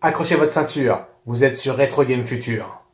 Accrochez votre ceinture, vous êtes sur Retro Game Future.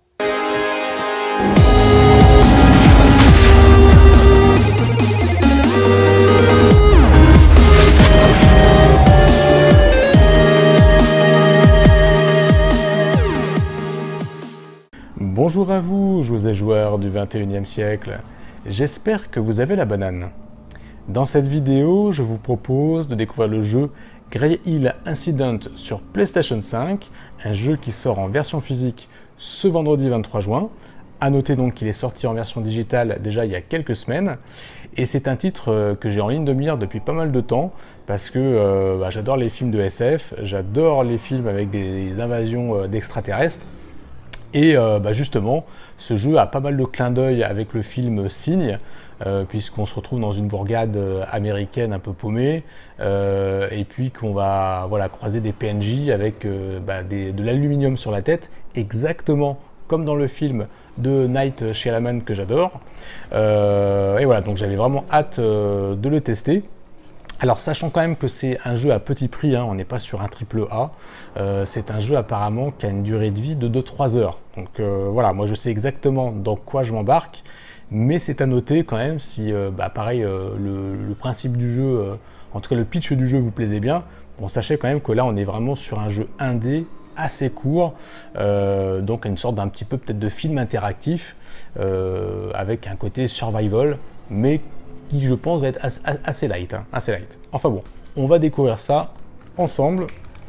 Bonjour à vous, joueuses et joueurs du 21e siècle. J'espère que vous avez la banane. Dans cette vidéo, je vous propose de découvrir le jeu Grey Hill Incident sur PlayStation 5, un jeu qui sort en version physique ce vendredi 23 juin. A noter donc qu'il est sorti en version digitale déjà il y a quelques semaines. Et c'est un titre que j'ai en ligne de mire depuis pas mal de temps parce que j'adore les films de SF, j'adore les films avec des invasions d'extraterrestres. Et justement, ce jeu a pas mal de clins d'œil avec le film Signe, puisqu'on se retrouve dans une bourgade américaine un peu paumée, et puis qu'on va croiser des PNJ avec de l'aluminium sur la tête, exactement comme dans le film de Night Shyamalan que j'adore. Et voilà, donc j'avais vraiment hâte de le tester. Alors sachant quand même que c'est un jeu à petit prix, on n'est pas sur un triple A, c'est un jeu apparemment qui a une durée de vie de 2-3 heures. Donc voilà, moi je sais exactement dans quoi je m'embarque, mais c'est à noter quand même si pareil le principe du jeu, en tout cas le pitch du jeu vous plaisait bien, bon sachez quand même que là on est vraiment sur un jeu indé assez court, donc une sorte d'un petit peu peut-être de film interactif, avec un côté survival, mais qui je pense va être assez light, assez light. Enfin bon, on va découvrir ça ensemble.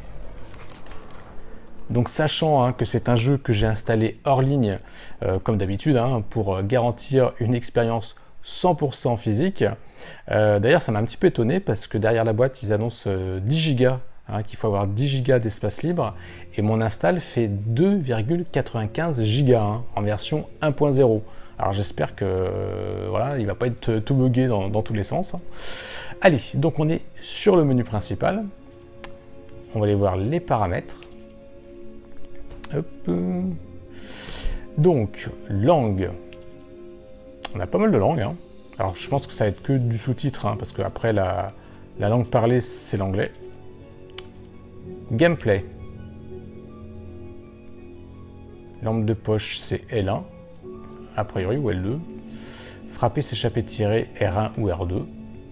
Donc sachant que c'est un jeu que j'ai installé hors ligne, comme d'habitude, pour garantir une expérience 100% physique. D'ailleurs ça m'a un petit peu étonné parce que derrière la boîte ils annoncent 10 Go, qu'il faut avoir 10 Go d'espace libre, et mon install fait 2,95 Go en version 1.0. Alors j'espère que il va pas être tout bugué dans tous les sens. Allez, donc on est sur le menu principal. On va aller voir les paramètres. Hop. Donc, langue. On a pas mal de langues. Alors je pense que ça va être que du sous-titre, parce que après la langue parlée c'est l'anglais. Gameplay. Lampe de poche c'est L1. A priori, ou L2. Frapper, s'échapper, tirer, R1 ou R2.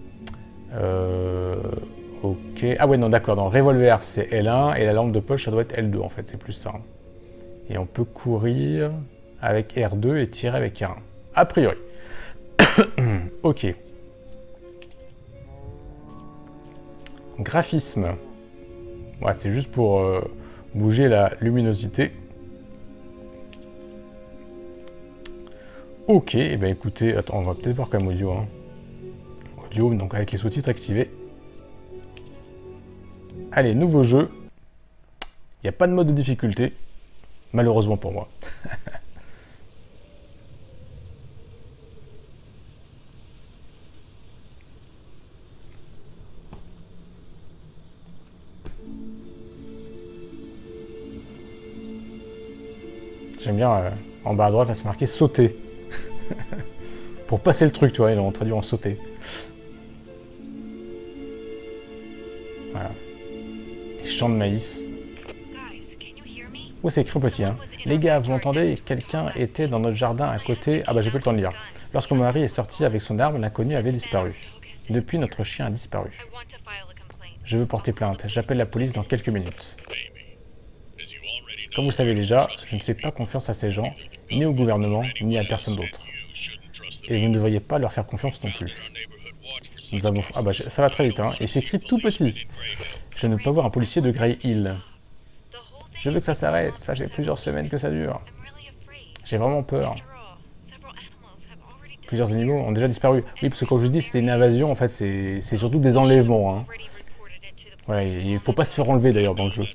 Ok. Ah ouais, non, d'accord. Dans revolver, c'est L1 et la lampe de poche, ça doit être L2 en fait, c'est plus ça. Et on peut courir avec R2 et tirer avec R1. A priori. Ok. Graphisme. Ouais, c'est juste pour bouger la luminosité. Ok, et bien écoutez, attends, on va peut-être voir quand même audio. Audio, donc avec les sous-titres activés. Allez, nouveau jeu. Il n'y a pas de mode de difficulté, malheureusement pour moi. J'aime bien, en bas à droite, là c'est marqué sauter. Pour passer le truc, tu vois, ils l'ont traduit en sauter. Voilà. Les champs de maïs. Oh, c'est écrit au petit, Les gars, vous m'entendez? Quelqu'un était dans notre jardin à côté. Ah bah j'ai pas le temps de lire. Lorsque mon mari est sorti avec son arme, l'inconnu avait disparu. Depuis, notre chien a disparu. Je veux porter plainte. J'appelle la police dans quelques minutes. Comme vous savez déjà, je ne fais pas confiance à ces gens, ni au gouvernement, ni à personne d'autre. Et vous ne devriez pas leur faire confiance non plus. Nous avons... Ah bah ça va très vite, Et c'est écrit tout petit. Je ne peux pas voir un policier de Grey Hill. Je veux que ça s'arrête. Ça fait plusieurs semaines que ça dure. J'ai vraiment peur. Plusieurs animaux ont déjà disparu. Oui, parce que comme je vous dis, c'était une invasion. En fait, c'est surtout des enlèvements. Voilà, il ne faut pas se faire enlever d'ailleurs dans le jeu.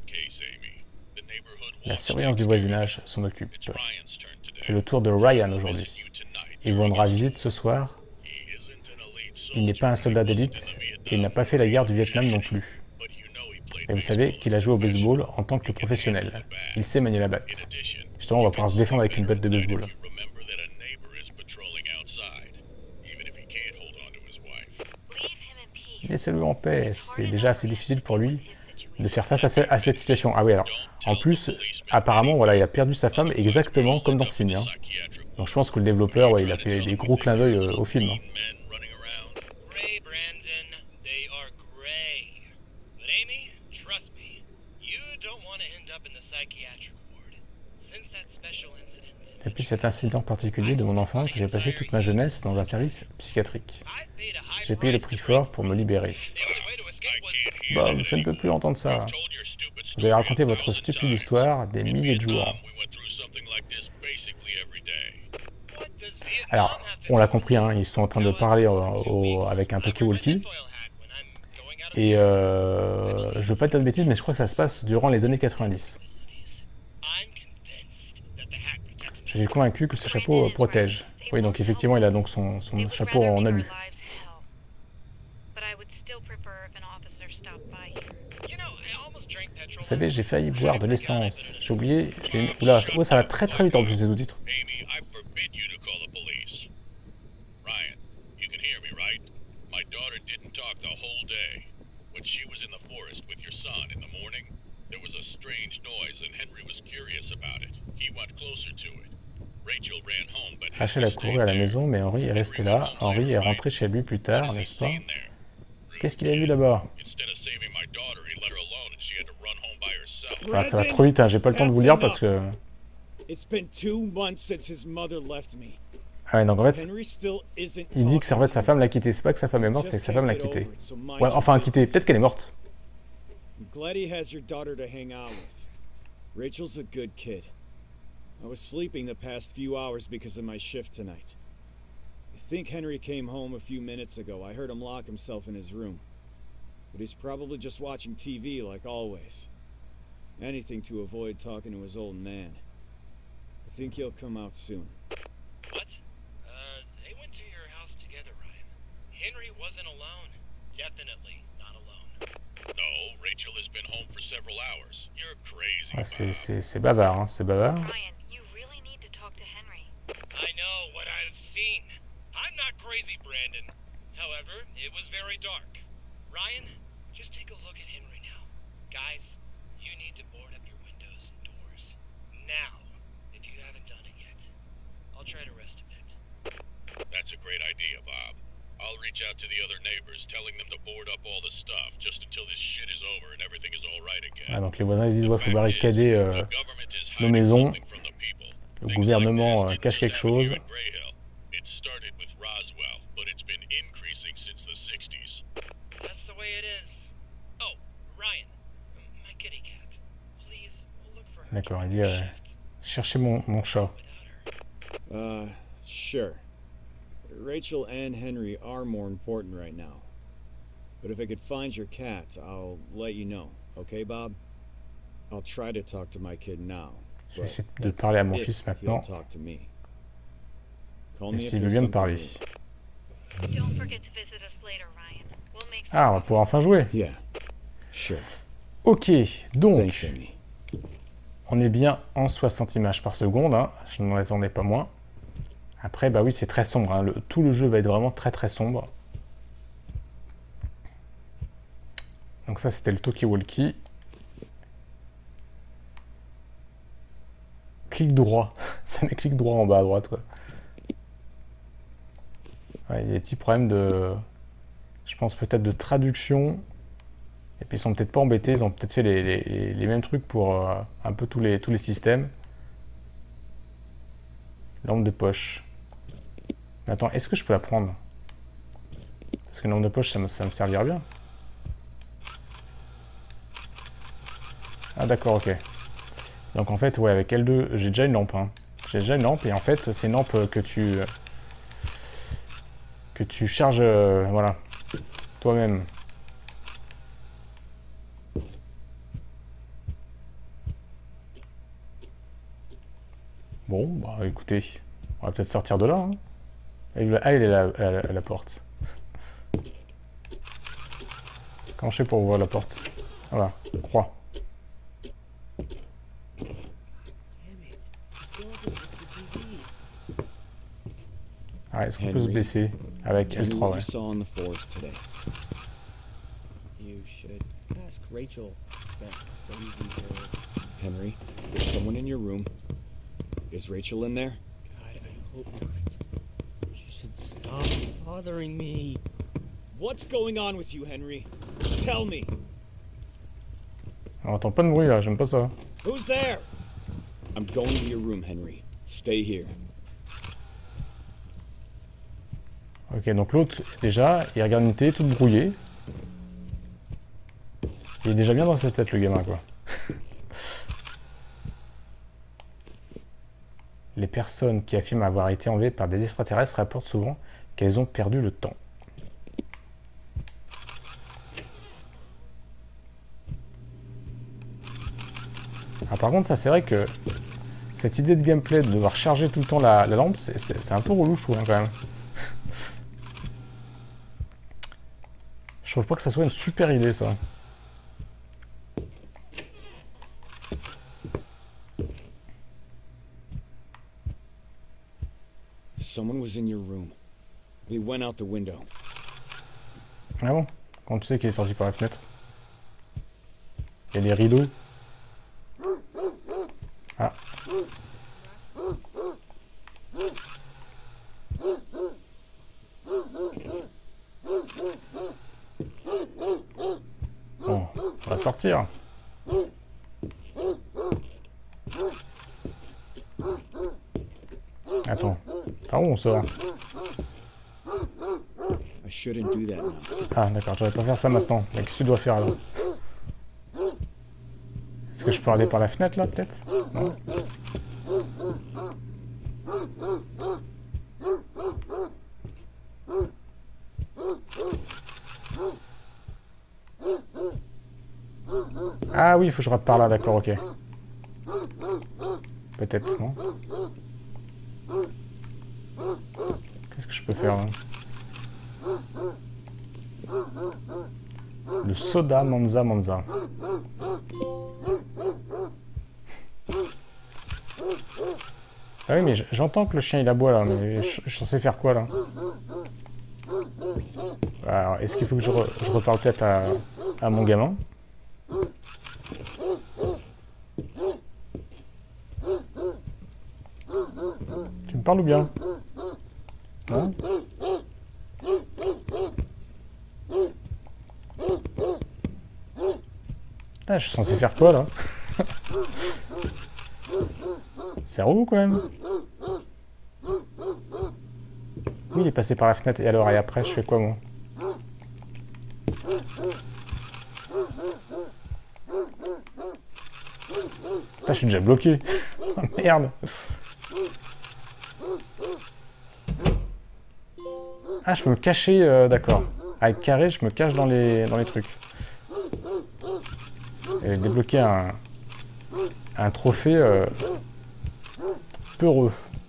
La surveillance du voisinage s'en occupe. C'est le tour de Ryan aujourd'hui. Il vous rendra visite ce soir. Il n'est pas un soldat d'élite et il n'a pas fait la guerre du Vietnam non plus. Et vous savez qu'il a joué au baseball en tant que professionnel. Il sait manier la batte. Justement, on va pouvoir se défendre avec une batte de baseball. Laissez-le en paix, c'est déjà assez difficile pour lui. de faire face à cette situation. Ah oui, alors, en plus, apparemment, voilà, il a perdu sa femme exactement comme dans Signe. Hein. Donc je pense que le développeur, ouais, il a fait des gros clins d'œil au film. Hein. Gray, Brandon, they are gray. But Amy, trust me, you don't want to end up in the psychiatric ward. Since that special incident. Depuis cet incident particulier de mon enfance, j'ai passé toute ma jeunesse dans un service psychiatrique. J'ai payé le prix fort pour me libérer. Bob, je ne peux plus entendre ça. Vous avez raconté votre stupide histoire des milliers de jours. Alors, on l'a compris, hein, ils sont en train de parler avec un talkie-walkie. Et je veux pas dire de bêtises, mais je crois que ça se passe durant les années 90. Je suis convaincu que ce chapeau protège. Oui, donc effectivement, il a donc son chapeau en alu. Vous savez, j'ai failli boire de l'essence. J'ai oublié, je l'ai... Oula, ça va très très vite en plus ces sous-titres. Rachel a couru à la maison, mais Henry est resté là. Henry est rentré chez lui plus tard, n'est-ce pas? Qu'est-ce qu'il a vu là-bas? Ah, ça va trop vite, hein. J'ai pas le temps de vous lire parce que... Ah ouais, donc en fait, il dit que en fait, sa femme l'a quitté. C'est pas que sa femme est morte, c'est que sa femme l'a quitté. Ouais, enfin, quitté. Peut-être qu'elle est morte. Rachel's a good kid. I was sleeping the past few hours because of my shift tonight. I think Henry came home a few minutes ago. I heard him lock himself in his room. But he's probably just watching TV like always. Anything to avoid talking to his old man. I think he'll come out soon. What? They went to your house together, Ryan. Henry wasn't alone. Definitely not alone. No, Rachel has been home for several hours. You're crazy. Ah, c'est bavard, hein, c'est bavard. Ryan, you really need to talk to Henry. I know what I've seen. I'm not crazy, Brandon. However, it was very dark. Ryan, just take a look at Henry now. Guys, you need to board up your windows and doors. Now, if you haven't done it yet. I'll try to rest a bit. That's a great idea, Bob. I'll reach out to the other neighbors, telling them to board up all the stuff, just until this shit is over and everything is all right again. Ah, donc les voisins ils disent ouais, faut barricader nos maisons. Le gouvernement cache quelque chose. It started with Roswell, but it's been increasing since the 60s. That's the way it is. Oh, Ryan, my kitty cat. Please look for her. D'accord, il dit cherchez mon chat. Sure. Rachel and Henry are more important right now. But if I could find your cat, I'll let you know. Okay, Bob? I'll try to talk to my kid now. Je vais essayer de parler à mon fils maintenant. Et s'il veut bien me parler. Ah, on va pouvoir enfin jouer. Ok, donc... On est bien en 60 images par seconde, hein. Je n'en attendais pas moins. Après, bah oui, c'est très sombre. Hein. Tout le jeu va être vraiment très très sombre. Donc ça, c'était le talkie-walkie. Clic droit. Ça met clic droit en bas à droite, quoi. Ouais, il y a des petits problèmes de... Je pense peut-être de traduction. Et puis ils sont peut-être pas embêtés. Ils ont peut-être fait les mêmes trucs pour un peu tous les systèmes. Lampe de poche. Mais attends, est-ce que je peux la prendre? Parce que une lampe de poche, ça me servira bien. Ah d'accord, ok. Donc en fait, ouais, avec L2, j'ai déjà une lampe. Hein. J'ai déjà une lampe, et en fait, c'est une lampe que tu charges, voilà, toi-même. Bon, bah écoutez, on va peut-être sortir de là. Hein. Ah, il est là, à la porte. Comment je fais pour ouvrir la porte? Voilà, croix. Ah, est-ce qu'on peut se baisser avec L3, ouais. You should ask Rachel. Henry, there's someone in your room. Is Rachel in there? God, I hope not. You should stop bothering me. What's going on with you, Henry? Tell me. On entend pas de bruit là, j'aime pas ça. Who's there? I'm going to your room, Henry. Stay here. Ok, donc l'autre, déjà, il regarde une télé toute brouillée. Il est déjà bien dans sa tête, le gamin, quoi. Les personnes qui affirment avoir été enlevées par des extraterrestres rapportent souvent qu'elles ont perdu le temps. Ah, par contre, ça, c'est vrai que cette idée de gameplay de devoir charger tout le temps la lampe, c'est un peu relou, je trouve, hein, quand même. Je trouve pas que ça soit une super idée, ça. Someone was in your room. We went out the window. Ah bon? Quand tu sais qu'il est sorti par la fenêtre? Il y a les rideaux. Ah. Bon, on va sortir. Attends, par où on sort? I shouldn't do that now. Ah d'accord, je devrais pas faire ça maintenant. Mais qu'est-ce que tu dois faire là? Est-ce que je peux aller par la fenêtre là, peut-être? Non. Ah oui, il faut que je rate par là, d'accord, ok. Peut-être, non? Qu'est-ce que je peux faire là? Le soda Manza Manza. Ah oui, mais j'entends que le chien il aboie là, mais je suis censé faire quoi là? Alors, est-ce qu'il faut que je reparle peut-être à mon gamin? Tu me parles ou bien? Non? Ah, je suis censé faire quoi là? C'est relou quand même. Oui, il est passé par la fenêtre et alors et après je fais quoi moi? Ah, je suis déjà bloqué. Oh, merde. Ah, je me cachais, d'accord. Avec carré, je me cache dans les trucs. Et j'ai débloqué un trophée peureux.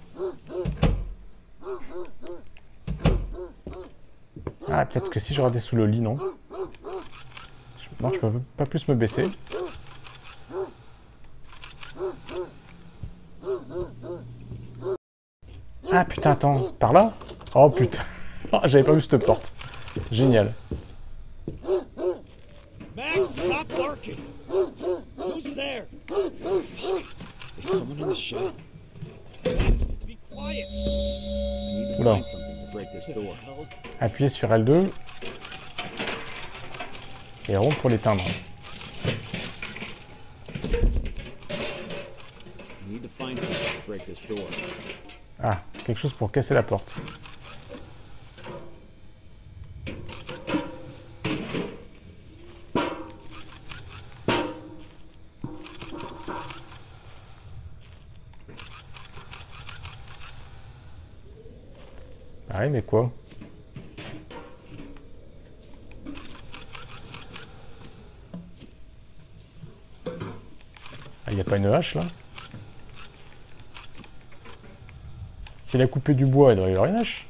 Ah, peut-être que si je regardais sous le lit, non? Non, je peux pas plus me baisser. Ah putain, attends, par là? Oh putain, oh, j'avais pas vu cette porte. Génial. Max, stop barking! Who's there? Is someone in the shed? Be quiet! I need to Oula. find something to break this door. Appuyez sur L2 et rond pour l'éteindre. I need to find something to break this door. Ah, quelque chose pour casser la porte. Ah oui, mais quoi? Ah, il n'y a pas une hache là? S'il a coupé du bois, il doit y avoir une hache.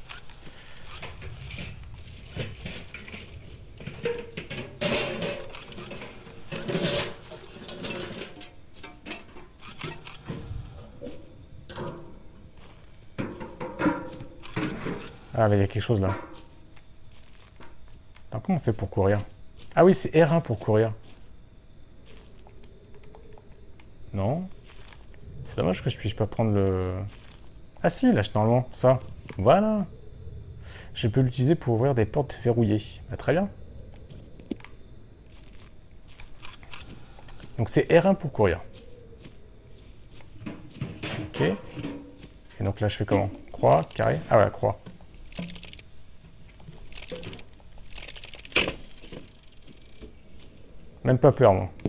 Ah, mais il y a quelque chose là. Attends, comment on fait pour courir? Ah oui, c'est R1 pour courir. Non. C'est dommage que je puisse pas prendre le... Ah si, là, normalement, ça. Voilà. Je peux l'utiliser pour ouvrir des portes verrouillées. Bah, très bien. Donc c'est R1 pour courir. Ok. Et donc là, je fais comment? Croix, carré. Ah ouais, croix. Même pas peur, moi.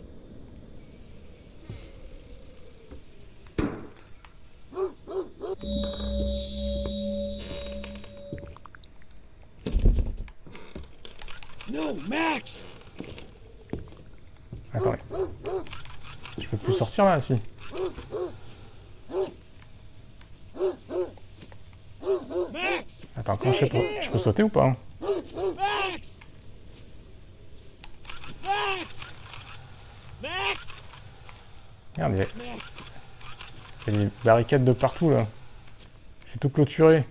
No, Max! Attendez. Je peux plus sortir là, si. Max! Attends, comment je fais pour... Je peux sauter ou pas? Max! Max! Max! Regarde, Max! il y a des barricades de partout, là. C'est tout clôturé.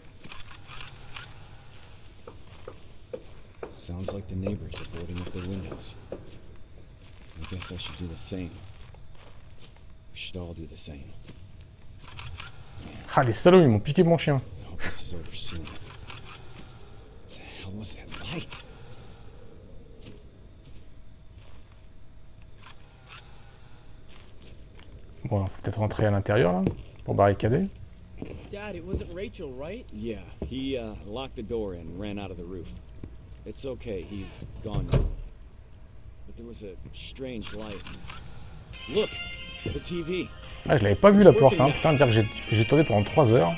Sounds like the neighbors are boarding up their windows. I guess I should do the same. We should all do the same. Ah, les salauds, ils m'ont piqué mon chien. I hope this is over soon. What the hell was that light? Bon, faut peut-être rentrer à l'intérieur, là, pour barricader. Dad, it wasn't Rachel, right? Yeah, he locked the door and ran out of the roof. It's okay, he's gone now. But there was a strange light. Look, the TV. Ah, je l'avais pas vu, la porte, hein. Putain, dire que j'ai tourné pendant 3 heures.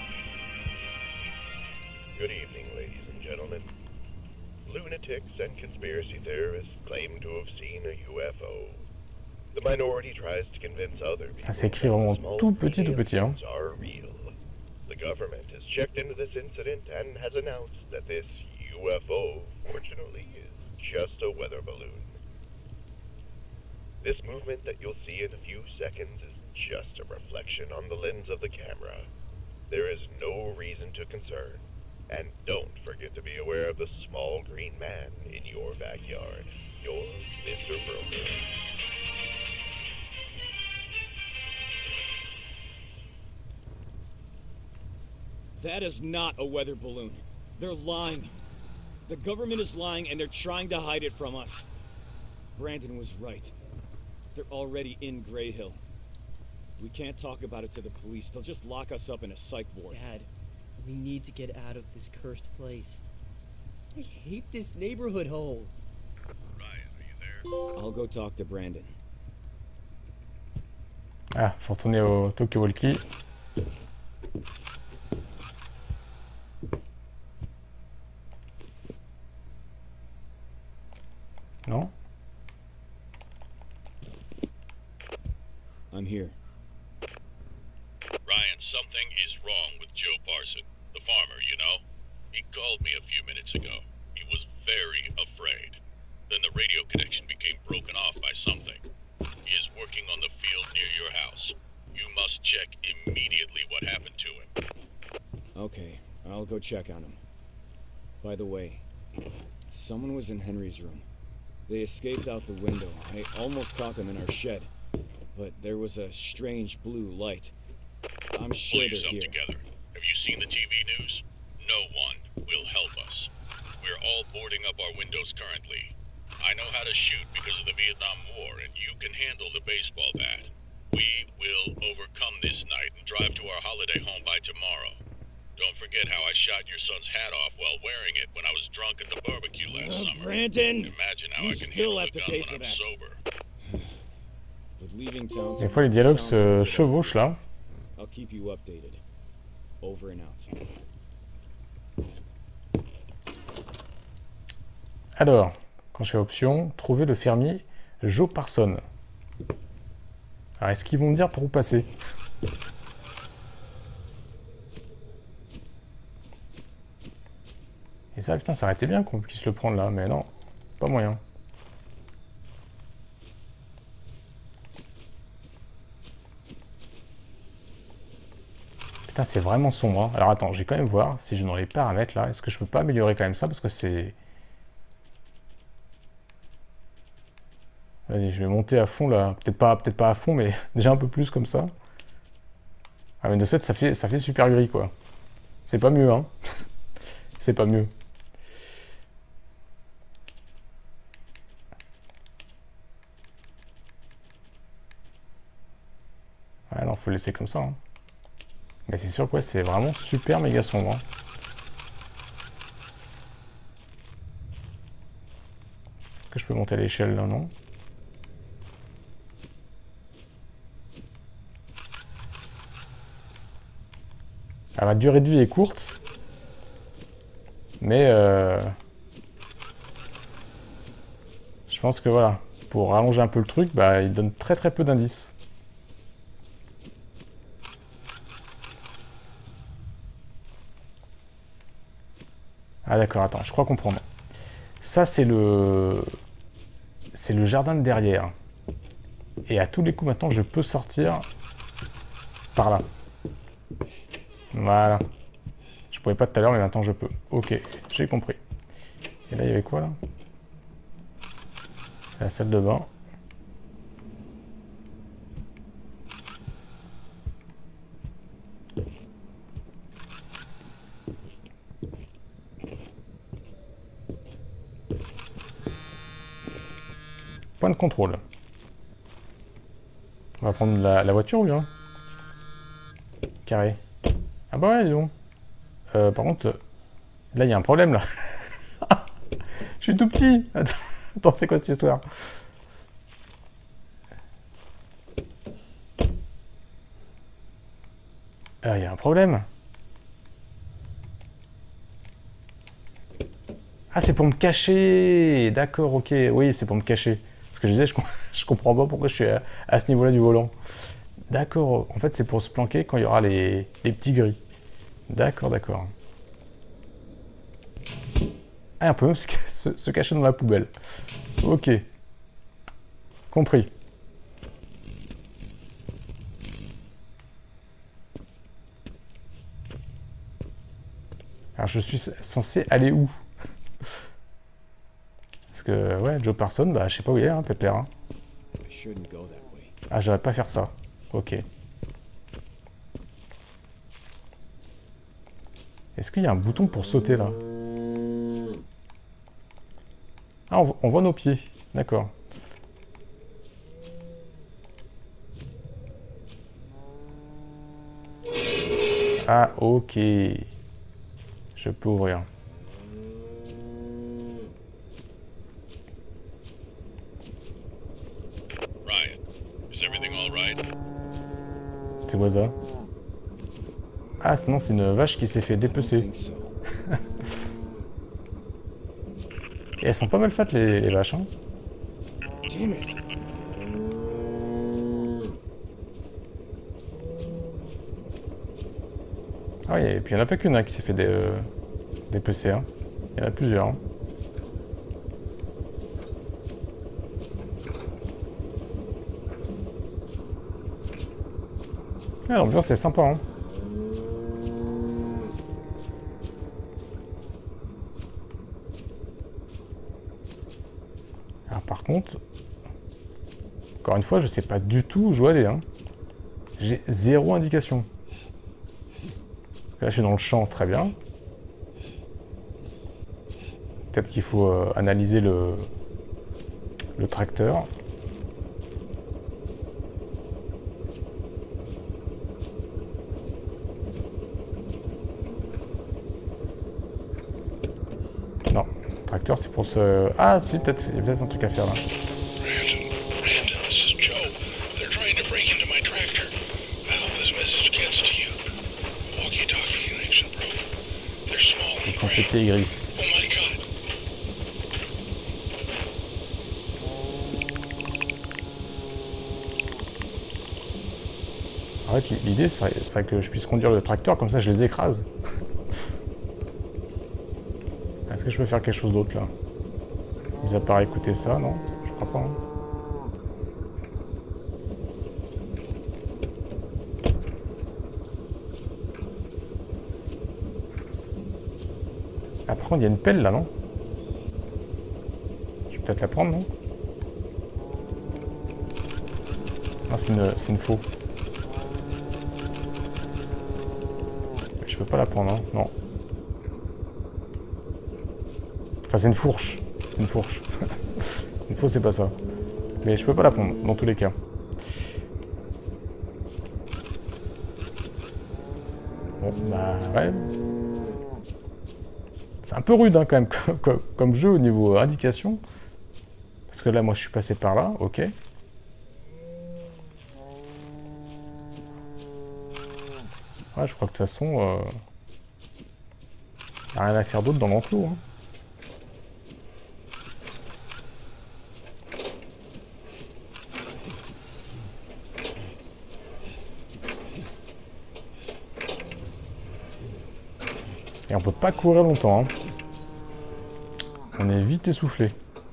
Good evening, ladies and gentlemen. Lunatics and conspiracy theorists claim to have seen a UFO. The minority tries to convince other people Ah, c'est écrit vraiment small tout petit, hein. aliens are real. The government has checked into this incident and has announced that this UFO, fortunately, is just a weather balloon. This movement that you'll see in a few seconds is just a reflection on the lens of the camera. There is no reason to concern. And don't forget to be aware of the small green man in your backyard. You're Mr. Broker. That is not a weather balloon. They're lying. The government is lying and they're trying to hide it from us. Brandon was right. They're already in Grey Hill. We can't talk about it to the police. They'll just lock us up in a psych ward. Dad, we need to get out of this cursed place. I hate this neighborhood hole. Ryan, are you there? I'll go talk to Brandon. Ah, faut retourner au Tokyo Walkie. Non? I'm here. Ryan, something is wrong with Joe Parson, the farmer, you know? He called me a few minutes ago. He was very afraid. Then the radio connection became broken off by something. He is working on the field near your house. You must check immediately what happened to him. Okay, I'll go check on him. By the way, someone was in Henry's room. They escaped out the window. I almost caught them in our shed. But there was a strange blue light. I'm sure Pull they're yourself here. together. Have you seen the TV news? No one will help us. We're all boarding up our windows currently. I know how to shoot because of the Vietnam War, and you can handle the baseball bat. We will overcome this night and drive to our holiday home by tomorrow. Don't forget how I shot your son's hat off while wearing it when I was drunk at the barbecue last summer. Brandon! Imagine how You I can still handle have the to gun pay when for I'm that. sober. But leaving town Des fois, les dialogues sounds se a bit chevauchent là. I'll keep you updated. Over and out. Alors, quand je fais option, trouver le fermier Joe Parson. Alors, est-ce qu'ils vont me dire par où passer? Et ça, putain, ça aurait été bien qu'on puisse le prendre là, mais non, pas moyen. Putain, c'est vraiment sombre, hein. Alors attends, je vais quand même voir si je dans les paramètres là, est-ce que je peux pas améliorer quand même ça, parce que c'est... Vas-y, je vais monter à fond là. Peut-être pas à fond, mais déjà un peu plus comme ça. Ah, Windows 7, ça fait super gris, quoi. C'est pas mieux, hein. C'est pas mieux. Ah non, faut le laisser comme ça, hein. Mais c'est sûr que ouais, c'est vraiment super méga sombre, hein. Est-ce que je peux monter à l'échelle là, non? Alors, la durée de vie est courte. Mais je pense que voilà, pour rallonger un peu le truc, bah, il donne très peu d'indices. Ah d'accord, attends, je crois comprendre. Ça, c'est le jardin de derrière. Et à tous les coups, maintenant, je peux sortir par là. Voilà. Je pouvais pas tout à l'heure, mais maintenant je peux. Ok, j'ai compris. Et là, il y avait quoi, là? C'est la salle de bain. Point de contrôle. On va prendre la voiture ou bien? Carré. Ah bah ouais, dis donc. Par contre, là, il y a un problème, là. Je suis tout petit. Attends, c'est quoi cette histoire? Il y a un problème. Ah, c'est pour me cacher. D'accord, ok. Oui, c'est pour me cacher. Parce que je disais, je comprends pas pourquoi je suis à ce niveau-là du volant. D'accord. En fait, c'est pour se planquer quand il y aura les petits gris. D'accord, d'accord. Ah, on peut même se cacher dans la poubelle. Ok. Compris. Alors, je suis censé aller où? Parce que, ouais, Joe Person, bah, je sais pas où il est, hein, Pépère. Hein. Ah, j'aurais pas faire ça. Ok. Est-ce qu'il y a un bouton pour sauter, là? Ah, on voit nos pieds. D'accord. Ah, ok. Je peux ouvrir. Ryan, is everything all right? Tu vois ça? Ah, non, c'est une vache qui s'est fait dépecer. Et elles sont pas mal faites, les vaches, hein. Ah oui, et puis il n'y en a pas qu'une hein, qui s'est fait dépecer, hein. Il y en a plusieurs. Hein. Ah, l'ambiance est sympa, hein. Alors par contre, encore une fois, je sais pas du tout où je dois aller, hein. J'ai zéro indication. Là, je suis dans le champ, très bien. Peut-être qu'il faut analyser le tracteur. Non, le tracteur, c'est pour se... Ah, si, peut-être, il y a peut-être un truc à faire là. Brandon, this is Joe. They're trying to break into my tractor. I hope this message gets to you. Walkie-talkie connection proof. They're small and Ils sont gray. petits et gris. Oh my god. En fait, l'idée serait que je puisse conduire le tracteur, comme ça je les écrase. Est-ce que je peux faire quelque chose d'autre là? Mis à part écouter ça, non? Je crois pas. Hein. Ah, par contre, il y a une pelle là, non? Je vais peut-être la prendre, non? Ah, c'est une faux. Je peux pas la prendre, hein. Non. Enfin, c'est une fourche. C'est une fourche. Une faux, c'est pas ça. Mais je peux pas la prendre, dans tous les cas. Bon, bah, ouais. C'est un peu rude, hein, quand même, comme jeu au niveau indication. Parce que là, moi, je suis passé par là, ok. Ouais, je crois que de toute façon, y a rien à faire d'autre dans l'enclos, hein. Et on peut pas courir longtemps, hein. On est vite essoufflé.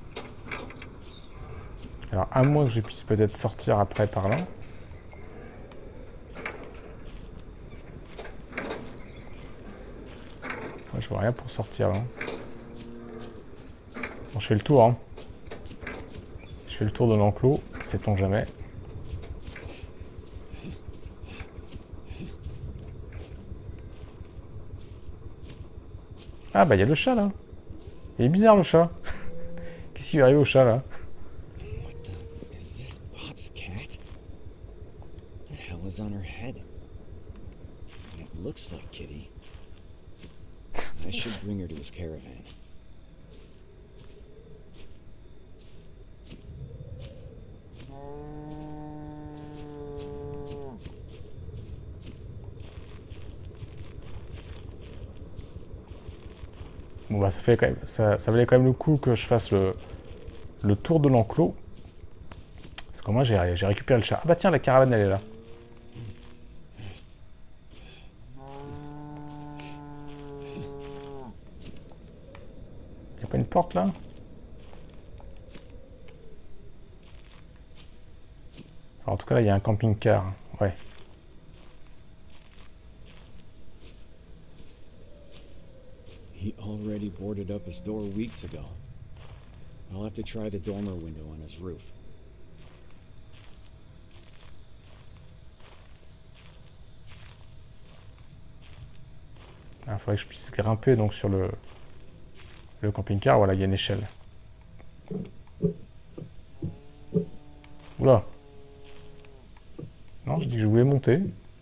Alors, à moins que je puisse peut-être sortir après par là. Ouais, je vois rien pour sortir là. Bon, je fais le tour, hein. Je fais le tour de l'enclos, sait-on jamais. Ah bah il y a le chat là. Il est bizarre le chat. Qu'est-ce qui lui arrive au chat là? What the... Is this Bob's cat? The hell is on her head? It looks like Kitty. I should bring her to his caravan. Bon bah ça fait quand même, ça valait quand même le coup que je fasse le tour de l'enclos. Parce que moi j'ai récupéré le chat. Ah bah tiens, la caravane elle est là. Y'a pas une porte là? Alors, en tout cas là il y a un camping-car. Ouais. He already boarded up his door weeks ago. I'll have to try the dormer window on his roof. Il faudrait que je puisse grimper donc sur le camping-car. Voilà, il y a une échelle. Oula. Non, je dis que je voulais monter.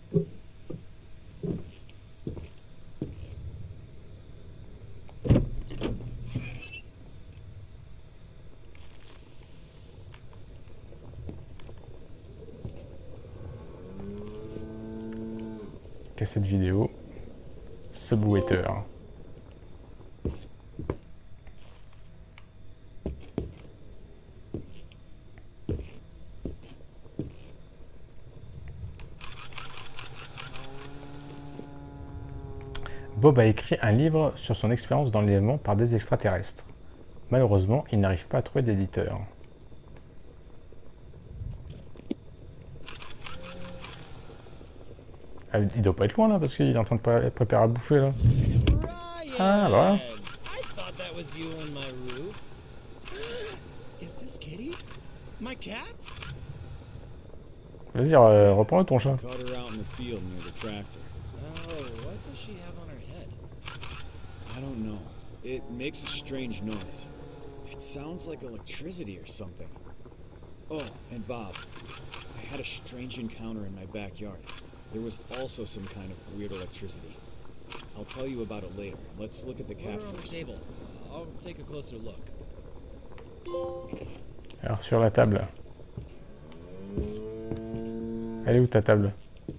Cette vidéo Subwooter. Bob a écrit un livre sur son expérience dans l'enlèvement par des extraterrestres. Malheureusement, il n'arrive pas à trouver d'éditeur. Il doit pas être loin là parce qu'il est en train de préparer à bouffer là. Ryan! Ah voilà. I thought that was you on my roof. Is this Kitty? My cat? Vas-y, reprends ton chat. Caught her out in the field near the tractor. Oh, what does she have on her head? I don't know. It makes a strange noise. It sounds like electricity or something. Oh, and Bob, I had a strange encounter in my backyard. There was also some kind of weird electricity. I'll tell you about it later. Let's look at the cat Put her on the first. table. I'll take a closer look. Alors sur la table. Elle est où ta table?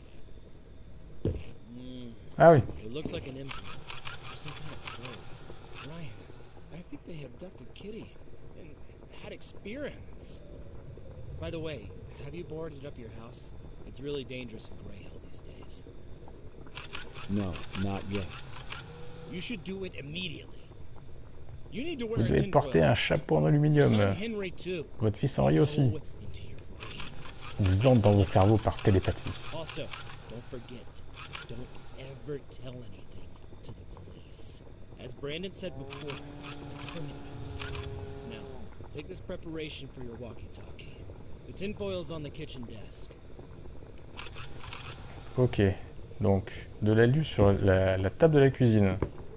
Ah oui. It looks like an implant. Or some kind of probe. Ryan, I think they abducted Kitty and had experiments. By the way, have you boarded up your house? It's really dangerous in Grey Hill these days. No, not yet. You should do it immediately. You need to wear Vous a devez tinfoil. porter un chapeau en aluminium. Son Henry too. Votre fils Henri aussi. Go into your brains. Ils entrent dans vos cerveaux par télépathie. Also, don't forget, don't ever tell anything to the police. As Brandon said before, the government knows it. Now, take this preparation for your walkie-talkie. The tinfoil's on the kitchen desk. Ok. Donc, de l'alu sur la table de la cuisine.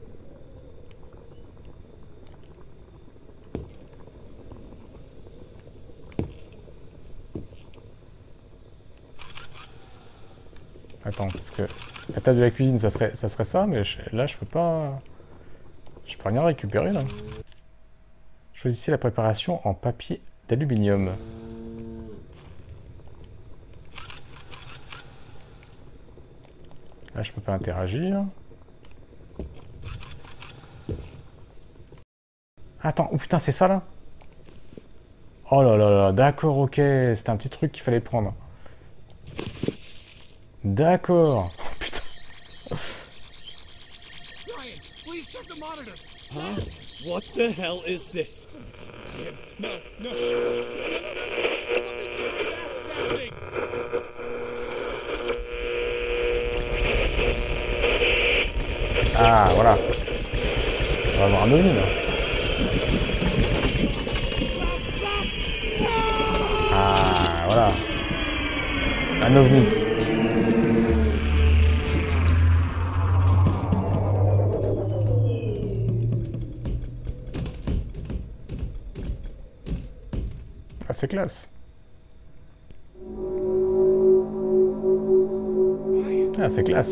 Attends, parce que la table de la cuisine, ça serait ça, mais là, je peux pas... Je peux rien récupérer, là. Choisissez la préparation en papier d'aluminium. Là, je peux pas interagir. Attends, oh putain, c'est ça, là? Oh là là là, d'accord, ok. C'était un petit truc qu'il fallait prendre. D'accord. Oh, putain. Ryan, please check the monitors. Huh? What the hell is this? No. Something really bad is happening. Ah, voilà. On va avoir un ovni, là. Ah, voilà. Un ovni. Ah, c'est classe. Ah, c'est classe.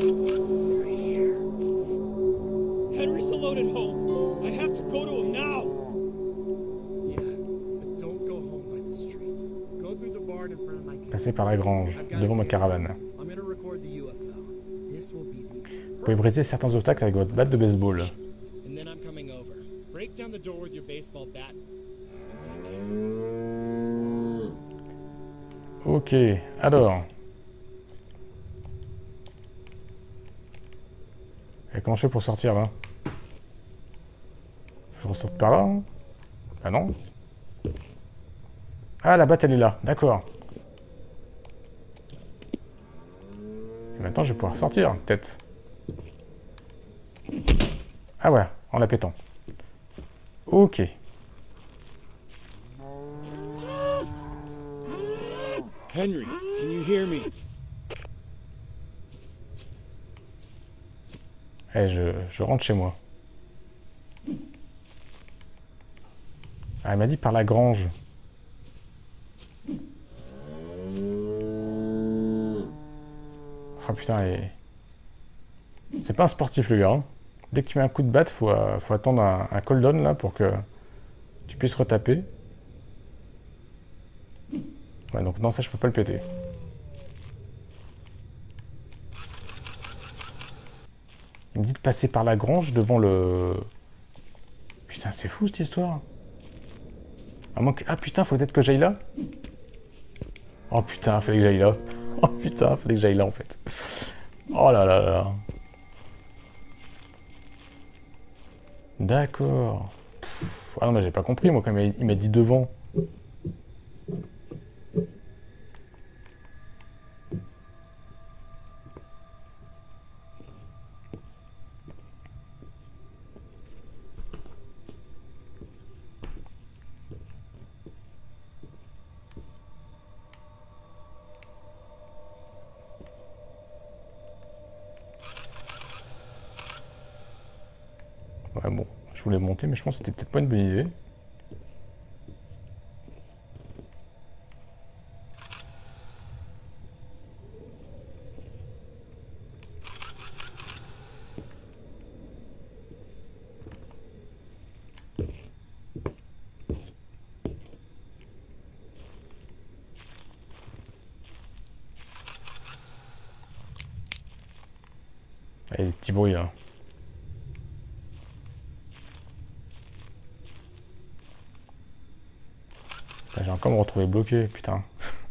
Henry's alone at home. I have to go to him now. Yeah, but don't go home by the street. Go through the barn in front of my cabin. Passer par la grange, devant ma caravane. I'm gonna record the UFO. This will be the... Vous pouvez briser certains obstacles avec votre batte de baseball. And then I'm coming over. Break down the door with your baseball bat. Ok, alors. Et comment je fais pour sortir là? Je ressorte par là hein? Ah non. Ah la batte elle est là, d'accord. Et maintenant je vais pouvoir sortir, peut-être. Ah ouais, en la pétant. Ok. Henry, can you hear me? Eh, je rentre chez moi. Ah, elle m'a dit par la grange. Oh putain, c'est pas un sportif le gars. Hein. Dès que tu mets un coup de batte, faut attendre un cooldown là pour que tu puisses retaper. Ouais, donc non, ça je peux pas le péter. Il me dit de passer par la grange devant le... Putain, c'est fou cette histoire. À moins que... Ah putain, faut peut-être que j'aille là. Oh putain, fallait que j'aille là. Oh putain, fallait que j'aille là en fait. Oh là là là. D'accord. Ah non, mais j'ai pas compris moi quand il m'a dit devant. Ouais, bon, je voulais monter, mais je pense que c'était peut-être pas une bonne idée. Allez, des petits bruits là. J'ai encore me retrouvé bloqué, putain.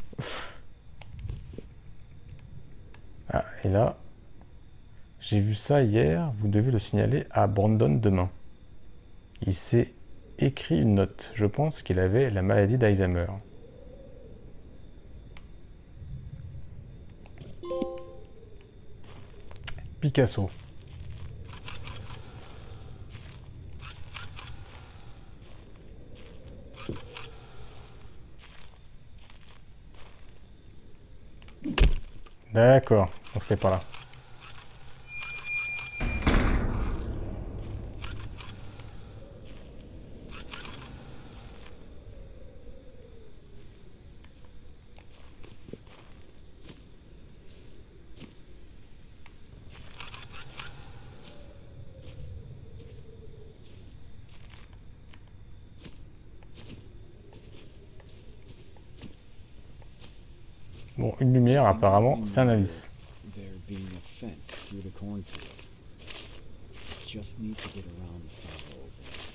Ah, et là, j'ai vu ça hier, vous devez le signaler à Brandon demain. Il s'est écrit une note, je pense qu'il avait la maladie d'Alzheimer. Picasso. D'accord, donc c'était par là. Bon, une lumière, apparemment, c'est un indice. There being a fence through the cornfield. Just need to get around the silo over there.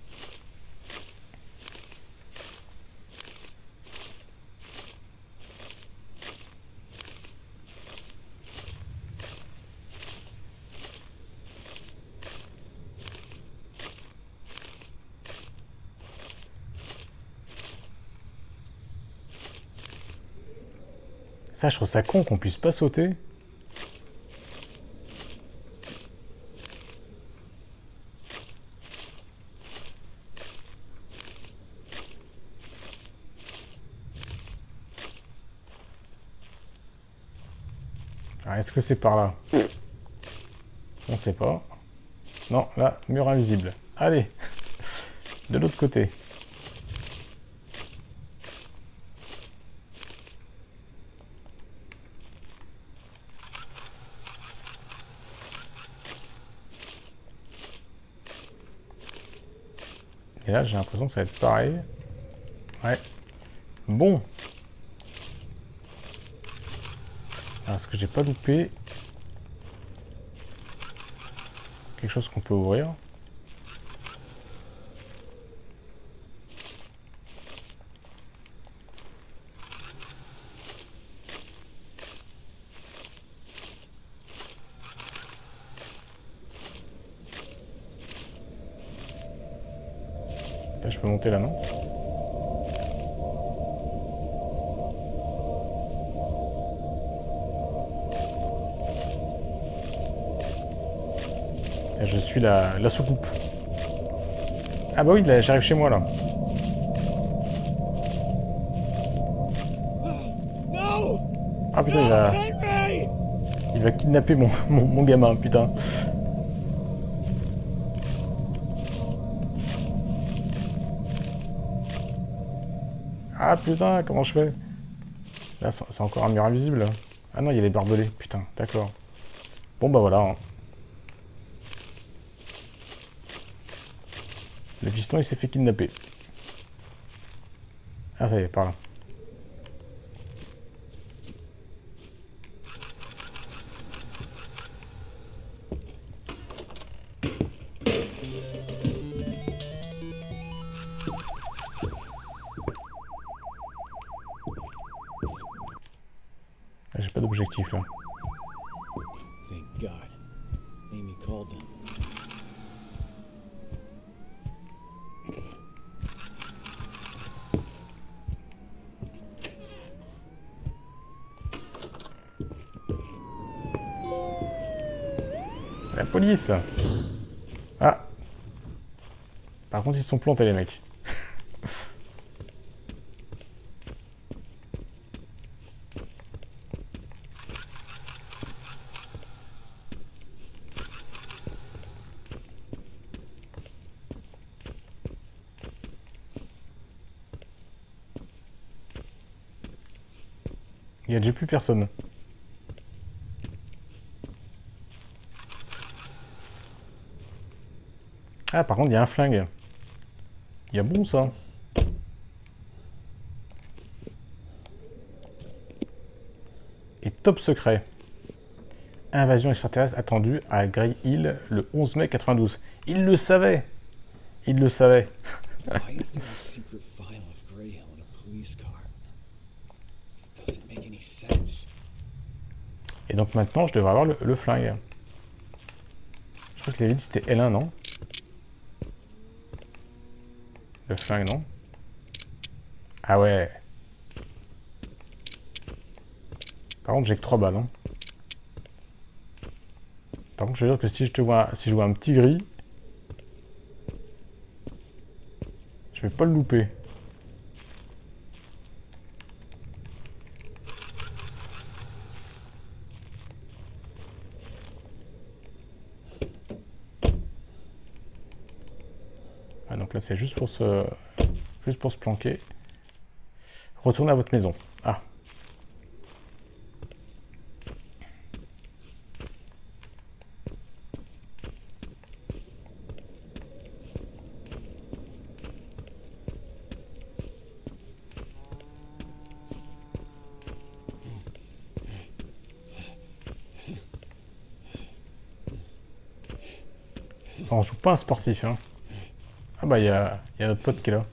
Ça, je trouve ça con qu'on puisse pas sauter. Ah, est-ce que c'est par là? On sait pas. Non, là, mur invisible. Allez, de l'autre côté. Et là, j'ai l'impression que ça va être pareil. Ouais. Bon. Alors, est-ce que j'ai pas loupé quelque chose qu'on peut ouvrir? Là, je peux monter là, non? Là, je suis la soucoupe. Ah bah oui, là, j'arrive chez moi, là. No! Ah putain, Henry! il va kidnapper mon gamin, putain. Ah putain, comment je fais? Là, c'est encore un mur invisible, là. Ah non, il y a des barbelés, putain, d'accord. Bon bah voilà. Hein. Le fiston, il s'est fait kidnapper. Ah ça y est, par là. J'ai pas d'objectif là. Thank God. Amy called them. La police. Ah. Par contre, ils sont plantés les mecs. Il n'y a déjà plus personne. Ah, par contre, il y a un flingue. Il y a bon, ça. Et top secret. Invasion extraterrestre attendue à Grey Hill le 11 mai 92. Il le savait. Il le savait. Why is there a secret file of Greyhill in a police car? This doesn't make any sense. Et donc maintenant, je devrais avoir le flingue. Je crois qu'ils avaient dit que c'était L1, non? Le flingue, non? Ah ouais. Par contre, j'ai que 3 balles. Hein. Par contre, je veux dire que si je vois un petit gris, je vais pas le louper. Donc là, c'est juste pour se planquer. Retournez à votre maison. Ah. On joue pas un sportif, hein. Ah bah, il y a notre pote qui est là.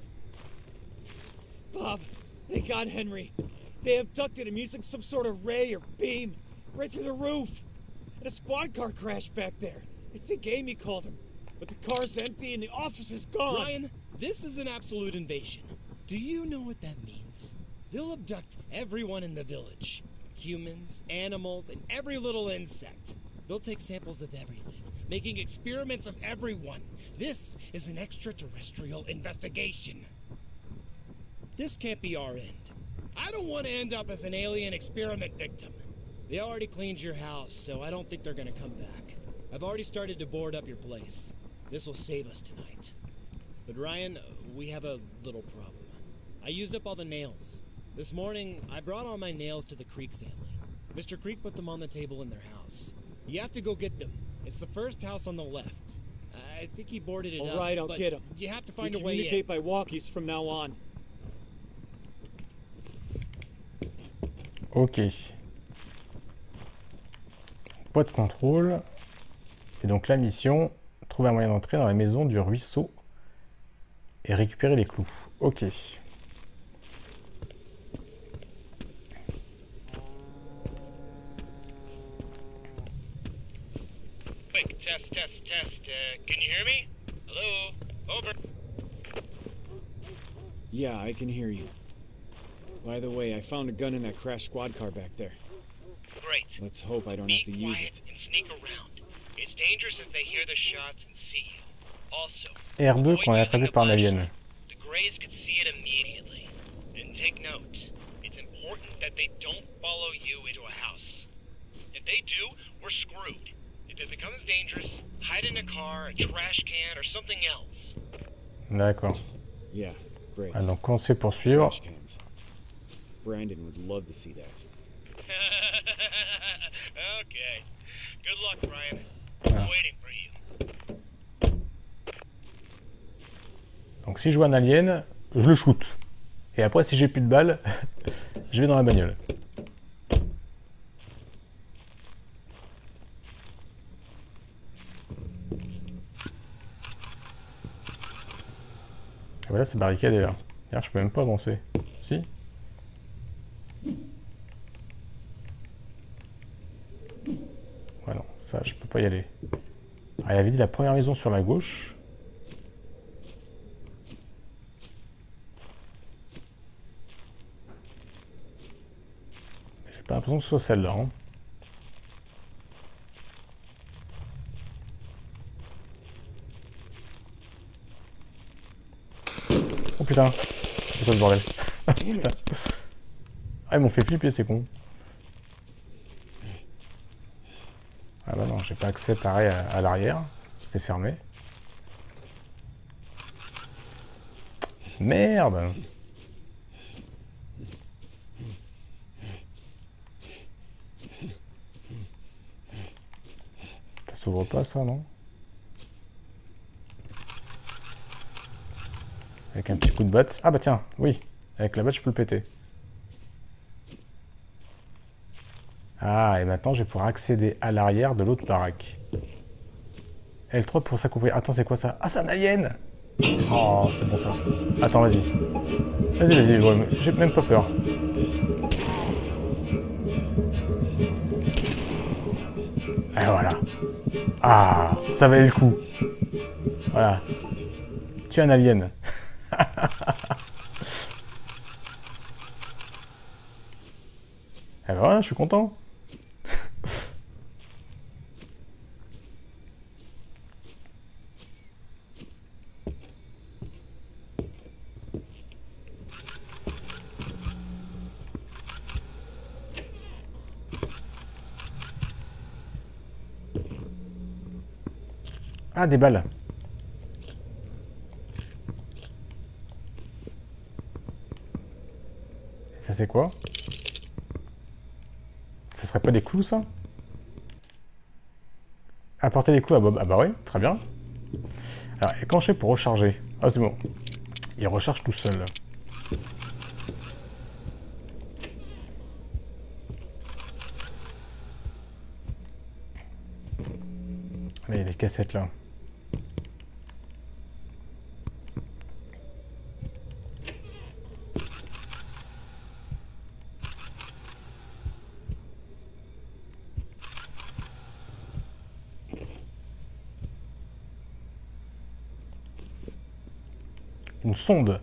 Bob, they got Henry. They abducted him using some sort of ray or beam right through the roof. And a squad car crashed back there. I think Amy called him. But the car's empty and the office is gone. Ryan, this is an absolute invasion. Do you know what that means? They'll abduct everyone in the village. Humans, animals, and every little insect. They'll take samples of everything, making experiments of everyone. This is an extraterrestrial investigation. This can't be our end. I don't want to end up as an alien experiment victim. They already cleaned your house, so I don't think they're gonna come back. I've already started to board up your place. This will save us tonight. But Ryan, we have a little problem. I used up all the nails. This morning, I brought all my nails to the Creek family. Mr. Creek put them on the table in their house. You have to go get them. It's the first house on the left. I think he boarded it up. All right, I'll get him. You have to find a We way in. communicate by walkies from now on. Ok. Pas de contrôle. Et donc la mission, trouver un moyen d'entrer dans la maison du ruisseau et récupérer les clous. Ok. Quick, test. Can you hear me? Hello? Over. Yeah, I can hear you. By the way, I found a gun in that crashed squad car back there. Great. Let's hope I don't Be have to use quiet it. and sneak around. It's dangerous if they hear the shots and see you. Also, R2 avoid quand on est using attrapé the par un alien. flashlight. The Greys could see it immediately. And take note, it's important that they don't follow you into a house. If they do, we're screwed. If it becomes dangerous, hide in a car, a trash can, or something else. D'accord. Yeah, great. Ah, donc on se fait poursuivre. Trash cans. Brandon would love to see that. Okay. Good luck, Brian. Ah. I'm waiting for you. Donc si je vois un alien, je le shoot. Et après si j'ai plus de balles, je vais dans la bagnole. Et voilà, c'est barricadé là. D'ailleurs, je peux même pas avancer. Si? Ouais, non, ça, je peux pas y aller. Ah, il avait dit la première maison sur ma gauche. J'ai pas l'impression que ce soit celle-là. Hein. Oh putain, c'est quoi ce bordel? Putain. Ah, ils m'ont fait flipper, c'est con. Ah bah non, j'ai pas accès pareil à l'arrière. C'est fermé. Merde! Ça s'ouvre pas ça, non? Avec un petit coup de batte. Ah bah tiens, oui. Avec la batte, je peux le péter. Ah, et maintenant, je vais pouvoir accéder à l'arrière de l'autre baraque. L3 pour s'accomplir. Attends, c'est quoi ça? Ah, c'est un alien! Oh, c'est bon ça. Attends, vas-y. Vas-y, ouais, j'ai même pas peur. Et voilà. Ah, ça valait le coup. Voilà. Tu es un alien. Et voilà, je suis content. Ah, des balles. c'est quoi? Ça serait pas des clous, ça? Apporter des clous à Bob. Ah bah ouais, très bien. Alors, et quand je fais pour recharger? Ah, c'est bon. Il recharge tout seul. Ah, il y a des cassettes là. Une sonde.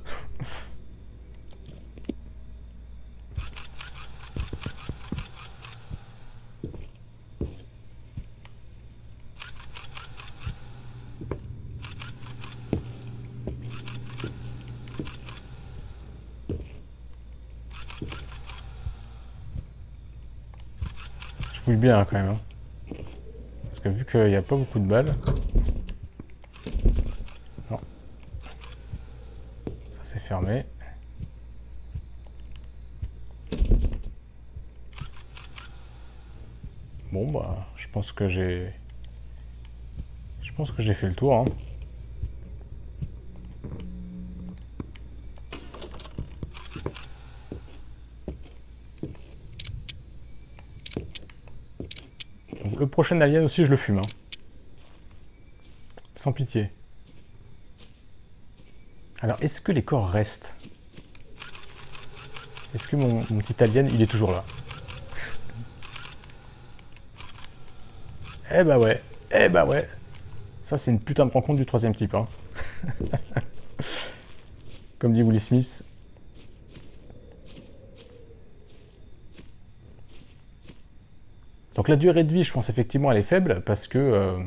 Je fouille bien hein, quand même. Hein. Parce que vu qu'il n'y a pas beaucoup de balles. Non. Ça c'est fermé. Bon bah je pense que j'ai fait le tour. Hein. Donc, le prochain alien aussi je le fume. Hein. Sans pitié. Alors est-ce que les corps restent? Est-ce que mon petit alien il est toujours là? Eh bah ouais, eh bah ouais. Ça c'est une putain de rencontre du troisième type. Hein. Comme dit Will Smith. Donc la durée de vie, je pense effectivement elle est faible parce que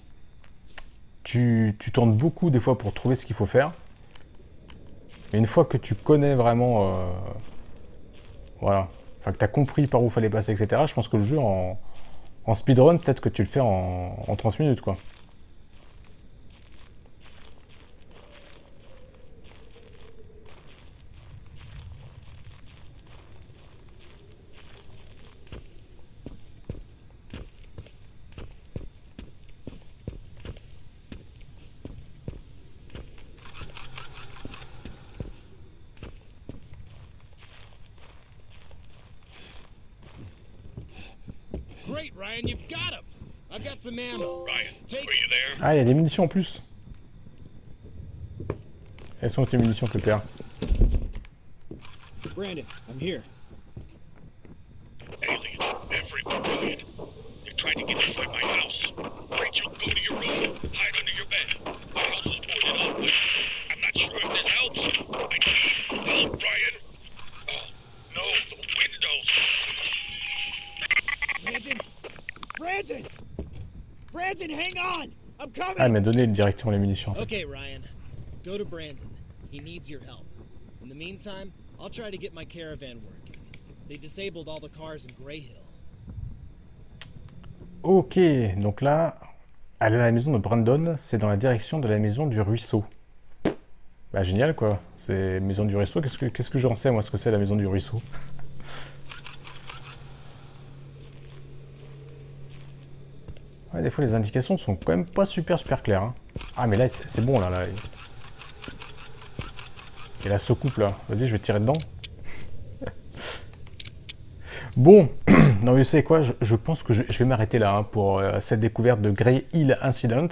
tu tournes beaucoup des fois pour trouver ce qu'il faut faire. Mais une fois que tu connais vraiment, voilà, enfin que tu as compris par où il fallait passer, etc., je pense que le jeu en speedrun, peut-être que tu le fais en 30 minutes, quoi. Great, Ryan, you've got him. I've got some ammo. Ryan, Take- are you there? Ah, il y a des munitions en plus. Elles sont tes munitions, Pépère? Brandon, I'm here. Aliens everywhere, Ryan. They're trying to get inside my house. Rachel, go to your room. Hide under your bed. My house is boarded up, but I'm not sure if this helps. I need help, Ryan. Oh, no, the windows. Brandon! Brandon! Brandon, hang on! I'm coming! Ah, elle m'a donné directement les munitions, en fait. Okay, Ryan. Go to Brandon. He needs your help. In the meantime, I'll try to get my caravan working. They disabled all the cars in Grey Hill. Ok, donc là, aller à la maison de Brandon, c'est dans la direction de la maison du ruisseau. Bah génial quoi, c'est maison du ruisseau, qu'est-ce que j'en sais moi ce que c'est la maison du ruisseau? Ouais, des fois les indications sont quand même pas super claires. Hein. Ah mais là c'est bon là. Et la soucoupe là, vas-y je vais tirer dedans. Bon, non mais vous savez quoi, je pense que je vais m'arrêter là hein, pour cette découverte de Grey Hill Incident.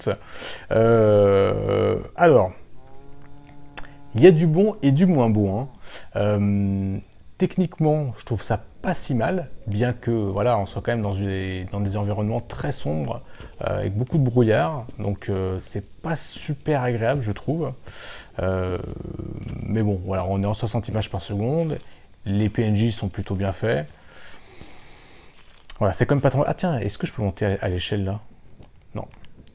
Alors, il y a du bon et du moins bon. Hein. Techniquement, je trouve ça pas si mal, bien que voilà, on soit quand même dans des environnements très sombres, avec beaucoup de brouillard, donc c'est pas super agréable je trouve. Mais bon, voilà, on est en 60 images par seconde, les PNJ sont plutôt bien faits. Voilà, c'est comme pas trop... Ah tiens, est-ce que je peux monter à l'échelle là? Non.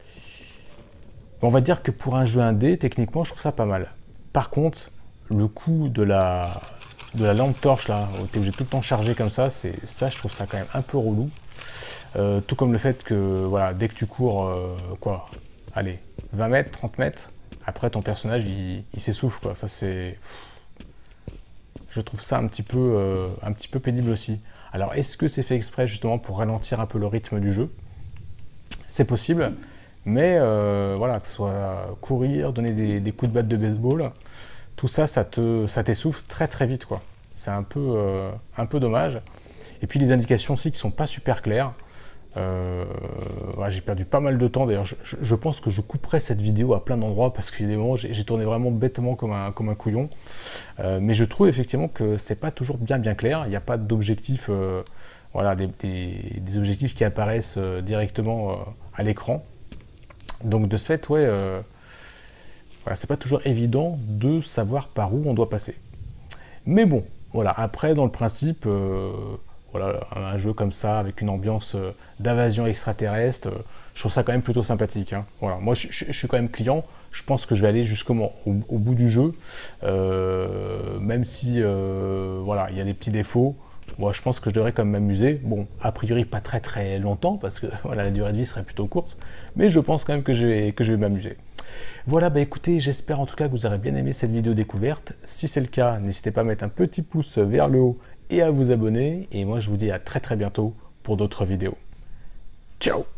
On va dire que pour un jeu indé, techniquement, je trouve ça pas mal. Par contre, le coup de la lampe torche là, où t'es obligé de tout le temps charger comme ça, je trouve ça quand même un peu relou. Tout comme le fait que, voilà, dès que tu cours, quoi, allez, 20 mètres, 30 mètres, après ton personnage, il s'essouffle, quoi. Ça, c'est... je trouve ça un petit peu pénible aussi. Alors, est-ce que c'est fait exprès justement pour ralentir un peu le rythme du jeu? C'est possible, mais voilà, que ce soit courir, donner des coups de batte de baseball, tout ça, ça t'essouffle très très vite, quoi. C'est un peu dommage. Et puis les indications aussi qui sont pas super claires. Voilà, j'ai perdu pas mal de temps. D'ailleurs, je pense que je couperai cette vidéo à plein d'endroits parce qu'il y a des moments où j'ai tourné vraiment bêtement comme un couillon. Mais je trouve effectivement que c'est pas toujours bien clair. Il n'y a pas d'objectif, voilà, des objectifs qui apparaissent directement à l'écran. Donc de ce fait, ouais, voilà, c'est pas toujours évident de savoir par où on doit passer. Mais bon, voilà. Après, dans le principe. Voilà, un jeu comme ça, avec une ambiance d'invasion extraterrestre, je trouve ça quand même plutôt sympathique. Hein. Voilà. Moi, je suis quand même client, je pense que je vais aller jusqu'au bout du jeu, même si voilà, il y a des petits défauts. Moi, je pense que je devrais quand même m'amuser. Bon, a priori, pas très très longtemps, parce que voilà, la durée de vie serait plutôt courte, mais je pense quand même que je vais m'amuser. Voilà, bah écoutez, j'espère en tout cas que vous aurez bien aimé cette vidéo découverte. Si c'est le cas, n'hésitez pas à mettre un petit pouce vers le haut et à vous abonner. Et moi, je vous dis à très très bientôt pour d'autres vidéos. Ciao!